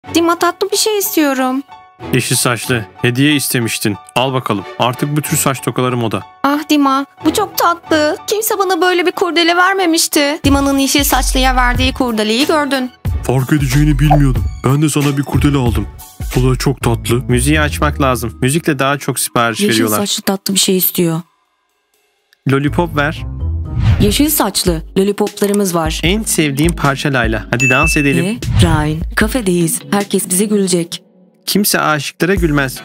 Dima, tatlı bir şey istiyorum. Yeşil saçlı, hediye istemiştin. Al bakalım. Artık bu tür saç tokaları moda. Ah Dima, bu çok tatlı. Kimse bana böyle bir kurdele vermemişti. Dima'nın yeşil saçlıya verdiği kurdeleyi gördün. Fark edeceğini bilmiyordum. Ben de sana bir kurdele aldım. Bu da çok tatlı. Müziği açmak lazım. Müzikle daha çok sipariş Yeşil veriyorlar. saçlı tatlı bir şey istiyor. Lollipop ver. Yeşil saçlı lollipoplarımız var. En sevdiğim parça Layla. Hadi dans edelim. Ryan, kafedeyiz. Herkes bize gülecek. Kimse aşıklara gülmez.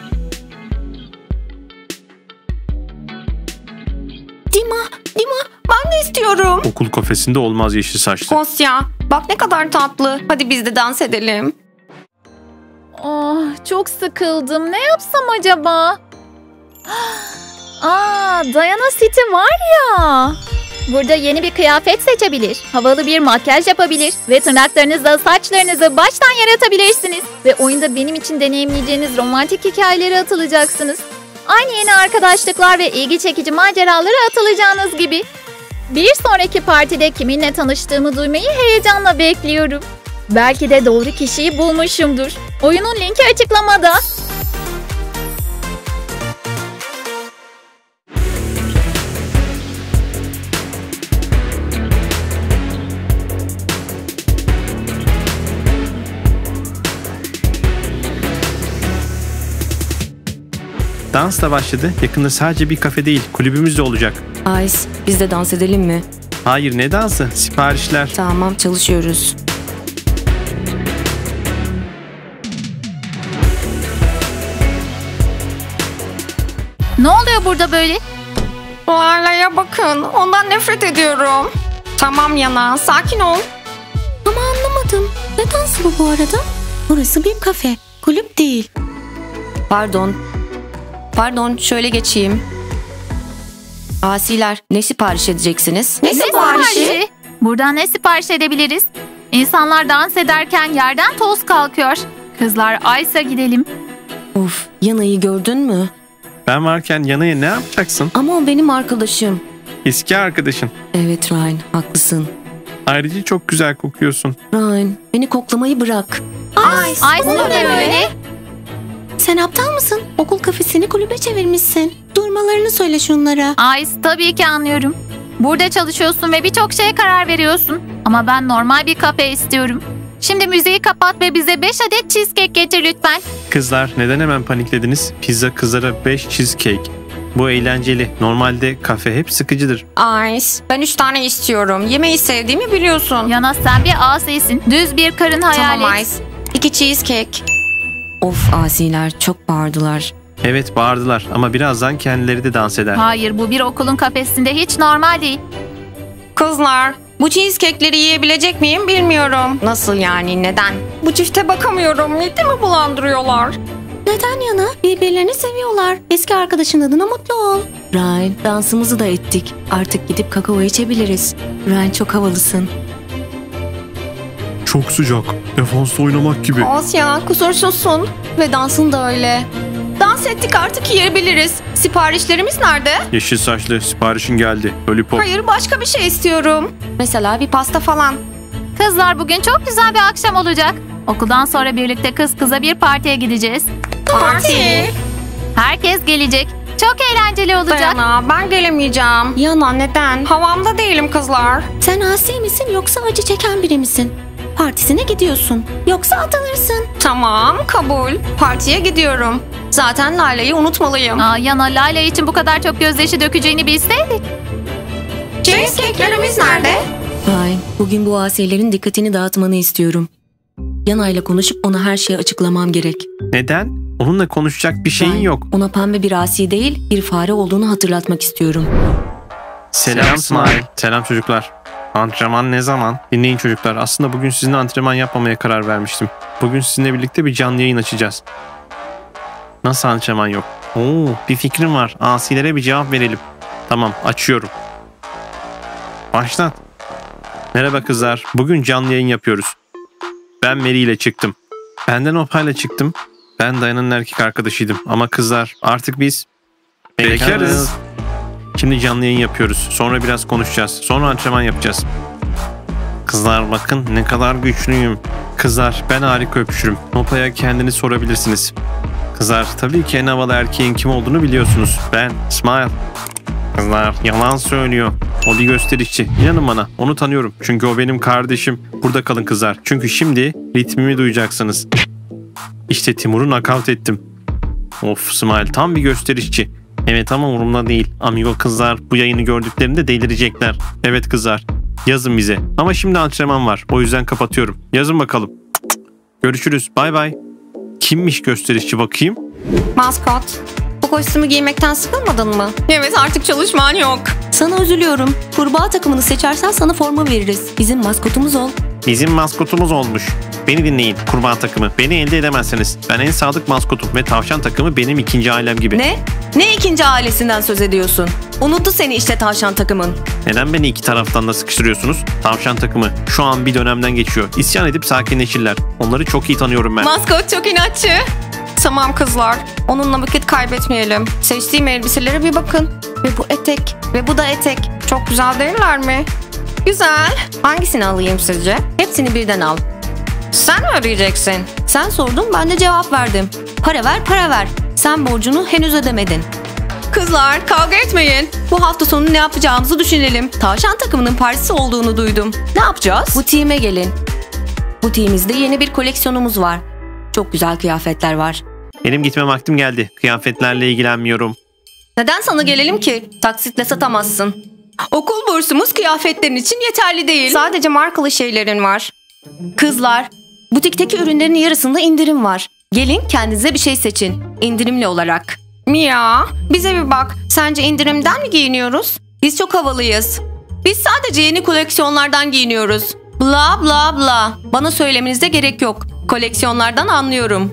Dima, ben de istiyorum. Okul kafesinde olmaz yeşil saçlı. Kosya, bak ne kadar tatlı. Hadi biz de dans edelim. Oh, çok sıkıldım. Ne yapsam acaba? Diana City var ya. Burada yeni bir kıyafet seçebilir, havalı bir makyaj yapabilir ve tırnaklarınızla saçlarınızı baştan yaratabilirsiniz. Ve oyunda benim için deneyimleyeceğiniz romantik hikayeleri atılacaksınız. Aynı yeni arkadaşlıklar ve ilgi çekici maceralara atılacağınız gibi. Bir sonraki partide kiminle tanıştığımı duymayı heyecanla bekliyorum. Belki de doğru kişiyi bulmuşumdur. Oyunun linki açıklamada. Dans da başladı. Yakında sadece bir kafe değil, kulübümüz de olacak. Ice, biz de dans edelim mi? Hayır, ne dansı? Siparişler. Tamam, çalışıyoruz. Ne oluyor burada böyle? Layla'ya bakın, ondan nefret ediyorum. Tamam Yana, sakin ol. Ama anlamadım. Ne dansı bu arada? Burası bir kafe, kulüp değil. Pardon, şöyle geçeyim. Asiler, ne sipariş edeceksiniz? Ne siparişi? Buradan ne sipariş edebiliriz? İnsanlar dans ederken yerden toz kalkıyor. Kızlar, Ice'a gidelim. Of, Yana'yı gördün mü? Ben varken Yana'ya ne yapacaksın? Ama o benim arkadaşım. Eski arkadaşın. Evet Ryan, haklısın. Ayrıca çok güzel kokuyorsun. Ryan, beni koklamayı bırak. Ice ne böyle? Sen aptal mısın? Okul kafesini kulübe çevirmişsin. Durmalarını söyle şunlara. Ice, tabii ki anlıyorum. Burada çalışıyorsun ve birçok şeye karar veriyorsun. Ama ben normal bir kafe istiyorum. Şimdi müziği kapat ve bize 5 adet cheesecake getir lütfen. Kızlar, neden hemen paniklediniz? Pizza kızlara 5 cheesecake. Bu eğlenceli. Normalde kafe hep sıkıcıdır. Ice, ben 3 tane istiyorum. Yemeği sevdiğimi biliyorsun. Yana, sen bir asisin. Düz bir karın hayal Tamam et. Ice. 2 cheesecake. Of asiler, çok bağırdılar. Evet, bağırdılar ama birazdan kendileri de dans eder. Hayır, bu bir okulun kafesinde hiç normal değil. Kızlar, bu cheesecake'leri yiyebilecek miyim bilmiyorum. Nasıl yani, neden? Bu çifte bakamıyorum. Midemi bulandırıyorlar. Neden Yana? Birbirlerini seviyorlar. Eski arkadaşın adına mutlu ol. Ryan, dansımızı da ettik. Artık gidip kakao içebiliriz. Ryan, çok havalısın. Çok sıcak. Defansta oynamak gibi. Asya, kusursuzsun. Ve dansın da öyle. Dans ettik, artık yiyebiliriz. Siparişlerimiz nerede? Yeşil saçlı, siparişin geldi. Lollipop. Hayır, başka bir şey istiyorum. Mesela bir pasta falan. Kızlar, bugün çok güzel bir akşam olacak. Okuldan sonra birlikte kız kıza bir partiye gideceğiz. Parti. Herkes gelecek. Çok eğlenceli olacak. Dayana, ben gelemeyeceğim. Yana, neden? Havamda değilim kızlar. Sen asi misin yoksa acı çeken biri misin? Partisine gidiyorsun. Yoksa atılırsın. Tamam, kabul. Partiye gidiyorum. Zaten Layla'yı unutmalıyım. Yana, Layla için bu kadar çok gözyaşı dökeceğini bilseydik. Cheesecake'lerimiz nerede? Ryan, bugün bu asilerin dikkatini dağıtmanı istiyorum. Yana'yla konuşup ona her şeyi açıklamam gerek. Neden? Onunla konuşacak bir şeyin Ryan, yok. ona pembe bir asi değil, bir fare olduğunu hatırlatmak istiyorum. Selam Smile. Selam çocuklar. Antrenman ne zaman? Dinleyin çocuklar. Aslında bugün sizinle antrenman yapmamaya karar vermiştim. Bugün sizinle birlikte bir canlı yayın açacağız. Nasıl antrenman yok? Bir fikrim var. Asilere bir cevap verelim. Tamam, açıyorum. Başlat. Merhaba kızlar. Bugün canlı yayın yapıyoruz. Ben Mary ile çıktım. Benden Opa'yla çıktım. Ben Dayana'nın erkek arkadaşıydım. Ama kızlar, artık biz bekarız. Şimdi canlı yayın yapıyoruz. Sonra biraz konuşacağız. Sonra antrenman yapacağız. Kızlar bakın ne kadar güçlüyüm. Kızlar ben harika öpüşürüm. Nopa'ya kendini sorabilirsiniz. Kızlar tabii ki en havalı erkeğin kim olduğunu biliyorsunuz. Ben Smile. Kızlar yalan söylüyor. O bir gösterişçi. İnanın bana onu tanıyorum. Çünkü o benim kardeşim. Burada kalın kızlar. Çünkü şimdi ritmimi duyacaksınız. İşte Timur'u nakavt ettim. Of Smile tam bir gösterişçi. Evet ama umurumda değil. Amigo kızlar bu yayını gördüklerinde delirecekler. Evet kızlar yazın bize. Ama şimdi antrenman var. O yüzden kapatıyorum. Yazın bakalım. Görüşürüz. Bay bay. Kimmiş gösterişçi bakayım? Maskot, bu kostümü giymekten sıkılmadın mı? Evet artık çalışman yok. Sana üzülüyorum. Kurbağa takımını seçersen sana forma veririz. Bizim maskotumuz ol. Bizim maskotumuz olmuş. Beni dinleyin kurbağa takımı. Beni elde edemezsiniz. Ben en sadık maskotum ve tavşan takımı benim ikinci ailem gibi. Ne? Ne ikinci ailesinden söz ediyorsun? Unuttu seni işte tavşan takımın. Neden beni iki taraftan da sıkıştırıyorsunuz? Tavşan takımı şu an bir dönemden geçiyor. İsyan edip sakinleşirler. Onları çok iyi tanıyorum ben. Maskot çok inatçı. Tamam kızlar, onunla vakit kaybetmeyelim. Seçtiğim elbiselere bir bakın. Ve bu etek, ve bu da etek. Çok güzel değiller mi? Güzel. Hangisini alayım sizce? Hepsini birden al. Sen mi ödeyeceksin? Sen sordun ben de cevap verdim. Para ver para ver. Sen borcunu henüz ödemedin. Kızlar kavga etmeyin. Bu hafta sonu ne yapacağımızı düşünelim. Tavşan takımının partisi olduğunu duydum. Ne yapacağız? Butiğime gelin. Butiğimizde yeni bir koleksiyonumuz var. Çok güzel kıyafetler var. Benim gitme vaktim geldi. Kıyafetlerle ilgilenmiyorum. Neden sana gelelim ki? Taksitle satamazsın. Okul bursumuz kıyafetlerin için yeterli değil. Sadece markalı şeylerin var. Kızlar, butikteki ürünlerin yarısında indirim var. Gelin kendinize bir şey seçin. İndirimli olarak. Mia, bize bir bak. Sence indirimden mi giyiniyoruz? Biz çok havalıyız. Biz sadece yeni koleksiyonlardan giyiniyoruz. Bla bla bla. Bana söylemenize gerek yok. Koleksiyonlardan anlıyorum.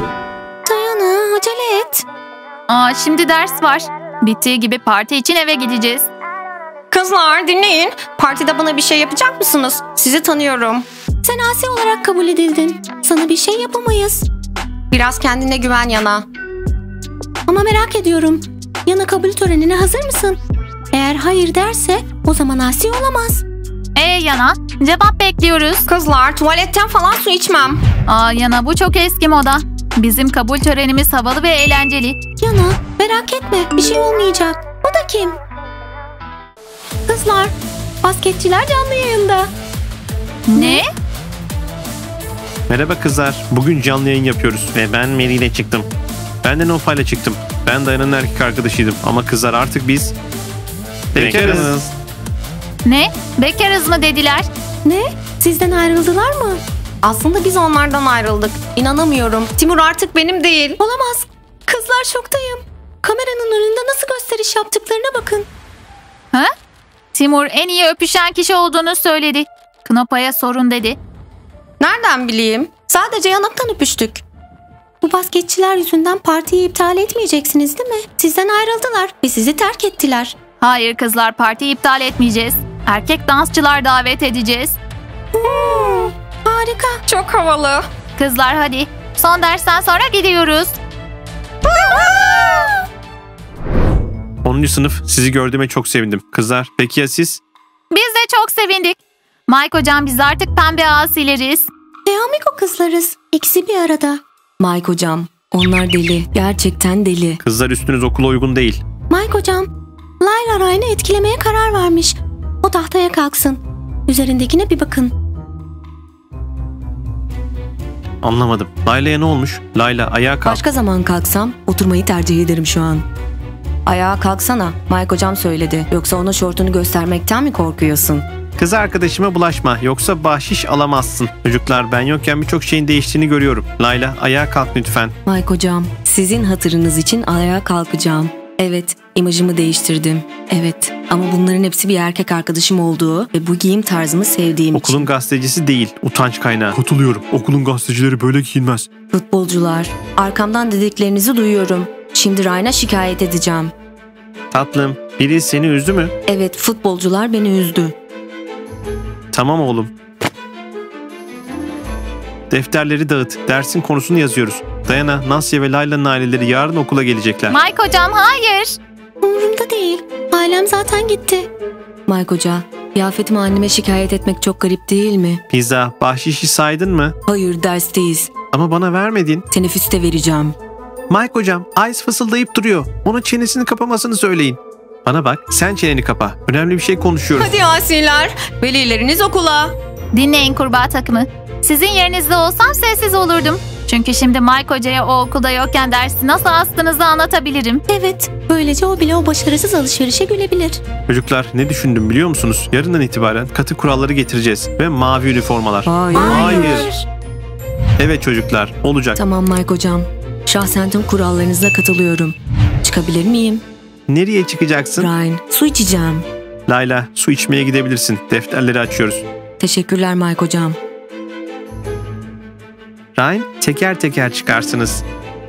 Dayana, acele et. Şimdi ders var. Bittiği gibi parti için eve gideceğiz. Kızlar dinleyin. Partide bana bir şey yapacak mısınız? Sizi tanıyorum. Sen asi olarak kabul edildin. Sana bir şey yapamayız. Biraz kendine güven Yana. Ama merak ediyorum. Yana kabul törenine hazır mısın? Eğer hayır derse o zaman asi olamaz. Yana, cevap bekliyoruz. Kızlar tuvaletten falan su içmem. Yana bu çok eski moda. Bizim kabul törenimiz havalı ve eğlenceli. Yana merak etme bir şey olmayacak. Bu da kim? Kızlar, basketçiler canlı yayında. Ne? Merhaba kızlar. Bugün canlı yayın yapıyoruz ve ben Mary ile çıktım. Ben de Nopa ile çıktım. Ben Dayana'nın erkek arkadaşıydım ama kızlar artık biz bekarız. Ne? Bekarız mı dediler? Ne? Sizden ayrıldılar mı? Aslında biz onlardan ayrıldık. İnanamıyorum. Timur artık benim değil. Olamaz. Kızlar şoktayım. Kameranın önünde nasıl gösteriş yaptıklarına bakın. Ha? Timur en iyi öpüşen kişi olduğunu söyledi. Knopa'ya sorun dedi. Nereden bileyim? Sadece yanaktan öpüştük. Bu basketçiler yüzünden partiyi iptal etmeyeceksiniz değil mi? Sizden ayrıldılar ve sizi terk ettiler. Hayır kızlar, partiyi iptal etmeyeceğiz. Erkek dansçılar davet edeceğiz. Harika. Çok havalı. Kızlar hadi. Son dersten sonra gidiyoruz. 10. sınıf sizi gördüğüme çok sevindim. Kızlar peki ya siz? Biz de çok sevindik. Mike hocam biz artık pembe asileriz. Amigo kızlarız. İkisi bir arada. Mike hocam, onlar deli. Gerçekten deli. Kızlar üstünüz okula uygun değil. Mike hocam, Layla Ryan'ı etkilemeye karar vermiş. O tahtaya kalksın. Üzerindekine bir bakın. Anlamadım. Layla'ya ne olmuş? Layla ayağa kalk. Başka zaman kalksam oturmayı tercih ederim şu an. Ayağa kalksana. Mike hocam söyledi. Yoksa ona şortunu göstermekten mi korkuyorsun? Kız arkadaşıma bulaşma yoksa bahşiş alamazsın. Çocuklar ben yokken birçok şeyin değiştiğini görüyorum. Layla ayağa kalk lütfen. Mike hocam, sizin hatırınız için ayağa kalkacağım. Evet, imajımı değiştirdim. Evet, ama bunların hepsi bir erkek arkadaşım olduğu ve bu giyim tarzımı sevdiğim için. Okulun gazetecisi değil, utanç kaynağı. Katılıyorum. Okulun gazetecileri böyle giyinmez. Futbolcular, arkamdan dediklerinizi duyuyorum. Şimdi Ryan'a şikayet edeceğim. Tatlım, biri seni üzdü mü? Evet, futbolcular beni üzdü. Tamam oğlum. Defterleri dağıt. Dersin konusunu yazıyoruz. Dayana, Nasya ve Layla'nın aileleri yarın okula gelecekler. Mike hocam hayır. Umurumda değil. Ailem zaten gitti. Mike hoca, Kıyafetimi anneme şikayet etmek çok garip değil mi? Pizza, bahşişi saydın mı? Hayır, dersteyiz. Ama bana vermedin. Teneffüste vereceğim. Mike hocam, Ice fısıldayıp duruyor. Ona çenesini kapamasını söyleyin. Bana bak, sen çeneni kapa. Önemli bir şey konuşuyoruz. Hadi asiler, velileriniz okula. Dinleyin kurbağa takımı. Sizin yerinizde olsam sessiz olurdum. Çünkü şimdi Mike Hoca'ya o okulda yokken dersi nasıl astığınızı anlatabilirim. Evet, böylece o bile o başarısız alışverişe gülebilir. Çocuklar, ne düşündüm biliyor musunuz? Yarından itibaren katı kuralları getireceğiz. Ve mavi üniformalar. Hayır. Evet çocuklar, olacak. Tamam Mike hocam. Şahsen tüm kurallarınıza katılıyorum. Çıkabilir miyim? Nereye çıkacaksın? Ryan, su içeceğim. Layla, su içmeye gidebilirsin. Defterleri açıyoruz. Teşekkürler Mike hocam. Ryan, teker teker çıkarsınız.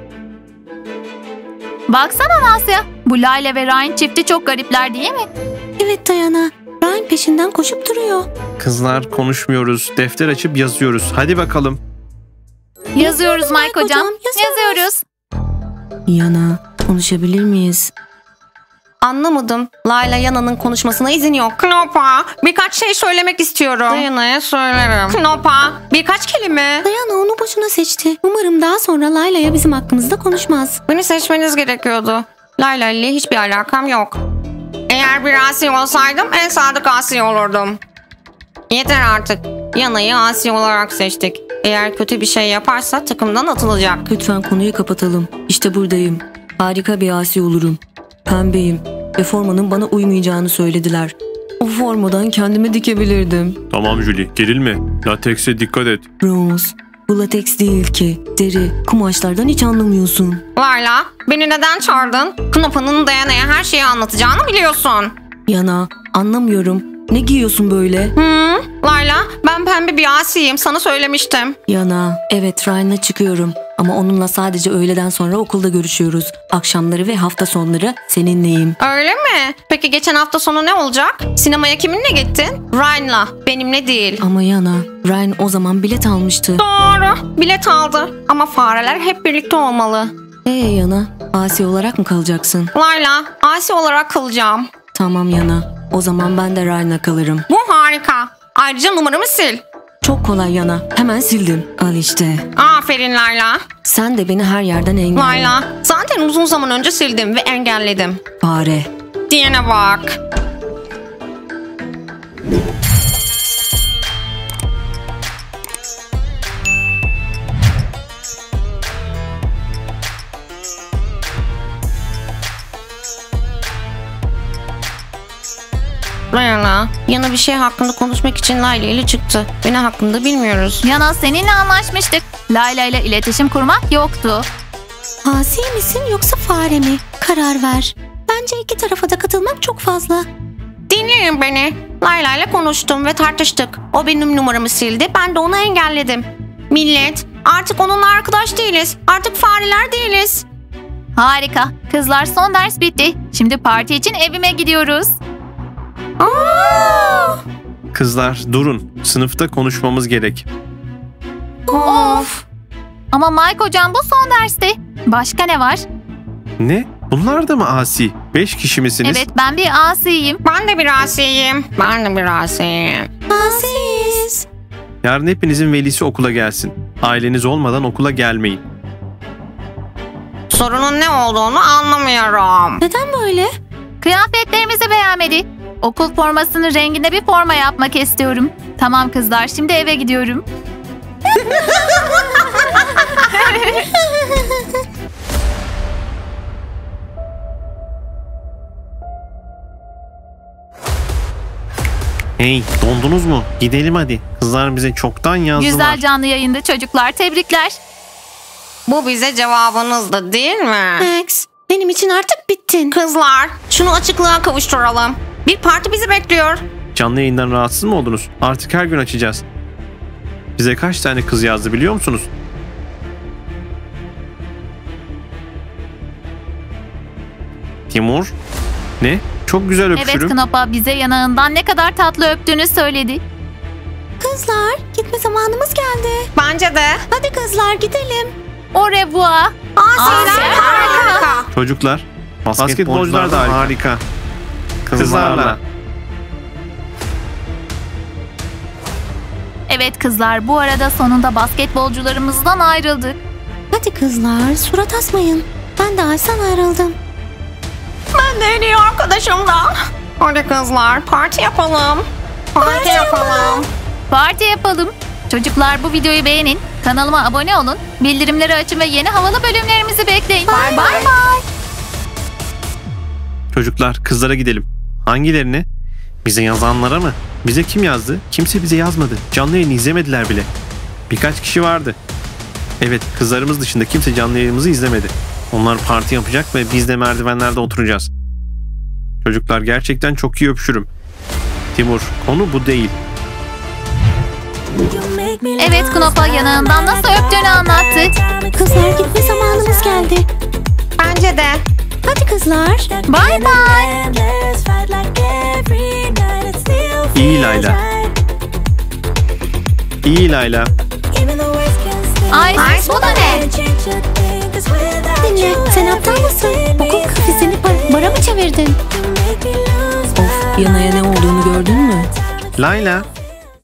Baksana Nasya. Bu Layla ve Ryan çifti çok garipler değil mi? Evet Dayana. Ryan peşinden koşup duruyor. Kızlar, konuşmuyoruz. Defter açıp yazıyoruz. Hadi bakalım. Yazıyoruz Mike Hocam. Yazıyoruz. Yana, konuşabilir miyiz? Anlamadım. Layla Yana'nın konuşmasına izin yok. Knopa, birkaç şey söylemek istiyorum. Dayana'ya söylerim. Knopa, birkaç kelime. Dayana onu boşuna seçti. Umarım daha sonra Layla'ya bizim hakkımızda konuşmaz. Beni seçmeniz gerekiyordu. Layla ile hiçbir alakam yok. Eğer bir asi olsaydım en sadık asi olurdum. Yeter artık. Yana'yı asi olarak seçtik. Eğer kötü bir şey yaparsa takımdan atılacak. Lütfen konuyu kapatalım. İşte buradayım. Harika bir asi olurum. Pembeyim ve formanın bana uymayacağını söylediler. O formadan kendime dikebilirdim. Tamam Julie, gerilme. Latekse dikkat et. Rose, bu lateks değil ki. Deri, kumaşlardan hiç anlamıyorsun. Layla, beni neden çağırdın? Knopa'nın Dayana'ya her şeyi anlatacağını biliyorsun. Yana, anlamıyorum. Ne giyiyorsun böyle? Layla, ben pembe bir asiyim. Sana söylemiştim. Yana, evet Ryan'la çıkıyorum. Ama onunla sadece öğleden sonra okulda görüşüyoruz. Akşamları ve hafta sonları seninleyim. Öyle mi? Peki geçen hafta sonu ne olacak? Sinemaya kiminle gittin? Ryan'la, benimle değil. Ama Yana, Ryan o zaman bilet almıştı. Doğru, bilet aldı. Ama fareler hep birlikte olmalı. Yana, asi olarak mı kalacaksın? Layla, asi olarak kalacağım. Tamam Yana, o zaman ben de Ryan'la kalırım. Bu harika. Ayrıca numaramı sil. Çok kolay Yana, hemen sildim. Al işte. Aferin Layla. Sen de beni her yerden engelle. Layla, zaten uzun zaman önce sildim ve engelledim. Fare. Diyene bak. Layla, Yana bir şey hakkında konuşmak için Layla ile çıktı. Beni hakkında bilmiyoruz. Yana seninle anlaşmıştık. Layla ile iletişim kurmak yoktu. Asi misin yoksa fare mi? Karar ver. Bence iki tarafa da katılmak çok fazla. Dinleyin beni. Layla ile konuştum ve tartıştık. O benim numaramı sildi, ben de onu engelledim. Millet, artık onunla arkadaş değiliz. Artık fareler değiliz. Harika. Kızlar son ders bitti. Şimdi parti için evime gidiyoruz. Kızlar, durun. Sınıfta konuşmamız gerek. Of. Ama Mike Hocam bu son dersti. Başka ne var? Ne? Bunlar da mı asi? 5 kişi misiniz? Evet ben bir asiyim. Ben de bir asiyim. Ben de bir asiyim. Aziz. Yarın hepinizin velisi okula gelsin. Aileniz olmadan okula gelmeyin. Sorunun ne olduğunu anlamıyorum. Neden böyle? Kıyafetlerimizi beğenmedi. Okul formasının renginde bir forma yapmak istiyorum. Tamam kızlar şimdi eve gidiyorum. Hey, dondunuz mu? Gidelim hadi. Kızlar bize çoktan yazdılar. Güzel canlı yayında çocuklar tebrikler. Bu bize cevabınızdı değil mi? Max, benim için artık bittin. Kızlar, şunu açıklığa kavuşturalım. Bir parti bizi bekliyor. Canlı yayından rahatsız mı oldunuz? Artık her gün açacağız. Bize kaç tane kız yazdı biliyor musunuz? Timur? Ne? Çok güzel öpüşürüm. Evet Knopa bize yanağından ne kadar tatlı öptüğünü söyledi. Kızlar, gitme zamanımız geldi. Bence de. Hadi kızlar gidelim. Au revoir. Asiler harika. Çocuklar, basketbolcular da harika. Kızlarla. Evet kızlar, bu arada sonunda basketbolcularımızdan ayrıldık. Hadi kızlar, surat asmayın. Ben de Aysan ayrıldım. Ben de en iyi arkadaşımdan. Hadi kızlar parti yapalım. Parti yapalım. Parti yapalım. Çocuklar, bu videoyu beğenin, kanalıma abone olun, bildirimleri açın ve yeni havalı bölümlerimizi bekleyin. Bye bye. Çocuklar kızlara gidelim. Hangilerine? Bize yazanlara mı? Bize kim yazdı? Kimse bize yazmadı. Canlı yayını izlemediler bile. Birkaç kişi vardı. Evet, kızlarımız dışında kimse canlı yayınımızı izlemedi. Onlar parti yapacak ve biz de merdivenlerde oturacağız. Çocuklar gerçekten çok iyi öpüşürüm. Timur, konu bu değil. Evet, Knopa yanağından nasıl öptüğünü anlattı. Kızlar, gitme zamanımız geldi. Bence de. Hadi kızlar. Bye bye. İyi Layla. İyi Layla. Ay, bu da ne? Dinle, sen aptal mısın? Okul kafesini bara mı çevirdin? Yanaya ne olduğunu gördün mü? Layla.